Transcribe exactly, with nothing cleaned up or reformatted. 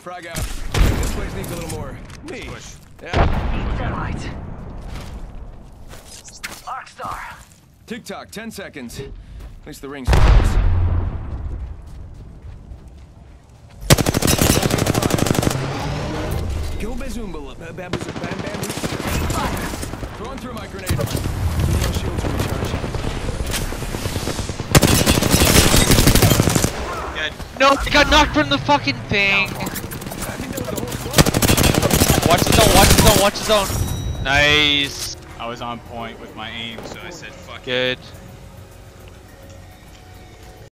frag out. This place needs a little more. Me. Push. Yeah. Dynamite. Arc star. Tick tock, ten seconds. At least the ring's close. Go bazoomba, uh, baboozle, bam bam. Throwing through my grenade. No shields to recharge. Dead. No, I got knocked from the fucking thing. I think that was the whole squad. Watch the zone, watch the zone, watch the zone. Nice. I was on point with my aim, so I said fuck it. Good.